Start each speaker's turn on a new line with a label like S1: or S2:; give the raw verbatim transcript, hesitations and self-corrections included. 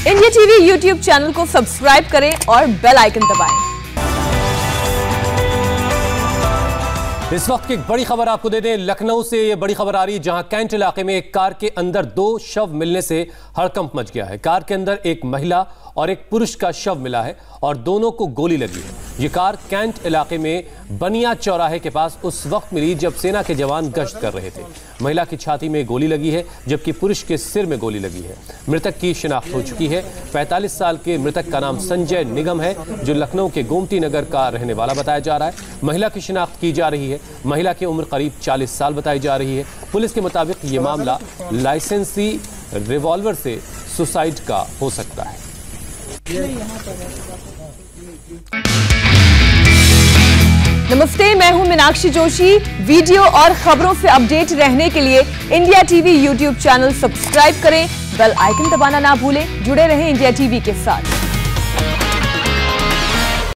S1: India TV YouTube channel को subscribe करें और बेल आइकन दबाएं।
S2: इस वक्त की एक बड़ी खबर आपको दे दें, लखनऊ से ये बड़ी खबर आ रही है जहां कैंट इलाके में एक कार के अंदर दो शव मिलने से हड़कंप मच गया है। कार के अंदर एक महिला और एक पुरुष का शव मिला है और दोनों को गोली लगी है। ये कार कैंट इलाके में बनिया चौराहे के पास उस वक्त मिली जब सेना के जवान गश्त कर रहे थे। महिला की छाती में गोली लगी है जबकि पुरुष के सिर में गोली लगी है। मृतक की शिनाख्त हो चुकी है। पैंतालीस साल के मृतक का नाम संजय निगम है जो लखनऊ के गोमती नगर का रहने वाला बताया जा रहा है। महिला की शिनाख्त की जा रही है। महिला की उम्र करीब चालीस साल बताई जा रही है। पुलिस के मुताबिक ये मामला लाइसेंसी रिवॉल्वर से सुसाइड का हो सकता है।
S1: नमस्ते, मैं हूं मीनाक्षी जोशी। वीडियो और खबरों से अपडेट रहने के लिए India TV YouTube channel subscribe करें, बेल आइकन दबाना ना भूलें। जुड़े रहें इंडिया टीवी के साथ।